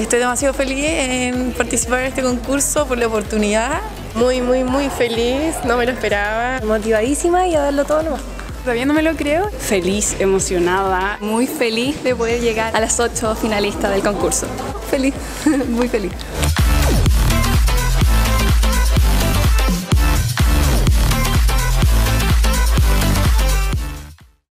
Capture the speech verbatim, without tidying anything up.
Estoy demasiado feliz en participar en este concurso por la oportunidad. Muy, muy, muy feliz, no me lo esperaba. Motivadísima y a darlo todo nomás. Todavía no me lo creo. Feliz, emocionada. Muy feliz de poder llegar a las ocho finalistas del concurso. Feliz, muy feliz.